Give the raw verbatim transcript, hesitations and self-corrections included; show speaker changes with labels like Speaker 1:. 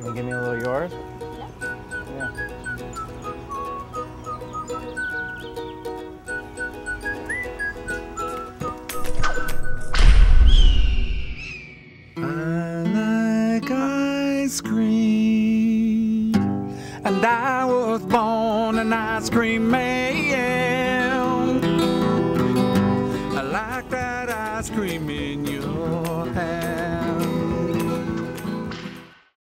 Speaker 1: Can you give me a little yours? Yeah.
Speaker 2: I like ice cream, and I was born an ice cream man.